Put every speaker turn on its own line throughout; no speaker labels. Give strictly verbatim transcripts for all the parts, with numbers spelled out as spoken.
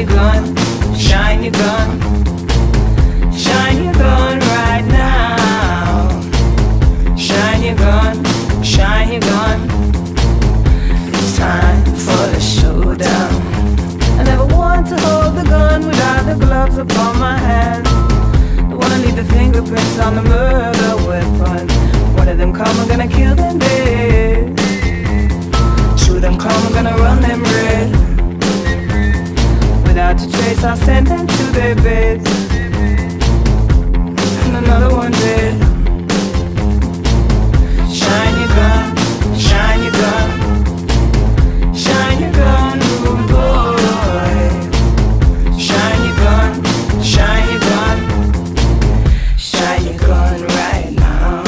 your gun, shine your gun, shine your gun right now. Shine your gun, shine your gun. It's time for the showdown. I never want to hold the gun without the gloves upon my hand. Don't wanna leave the fingerprints on the murder weapon. One of them come, I'm gonna kill them dead. Two of them come, I'm gonna run them red. Without a trace, I'll send them to their beds. And another one dead. Shine your gun, shine your gun, shine your gun, rude boy. Shine your gun, shine your gun, shine your gun right now.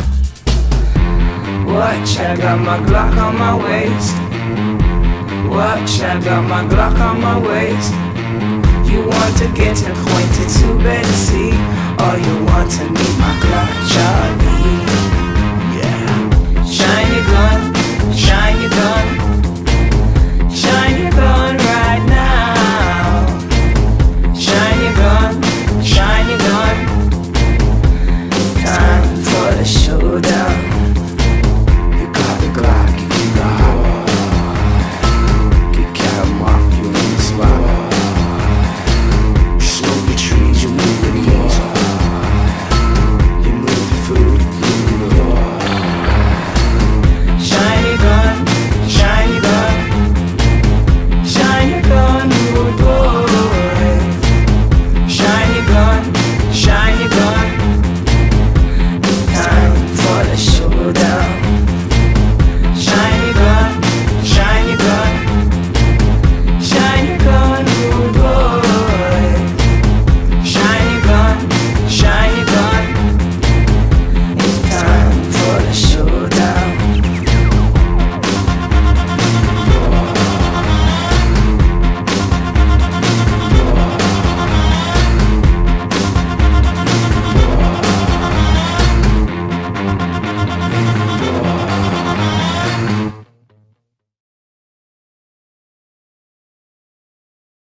Watch, I got my Glock on my waist. Watch, I got my Glock on my waist. You want to get acquainted to better see, or you want to meet my Glock Charlie? Yeah. Shine your gun, shine your gun.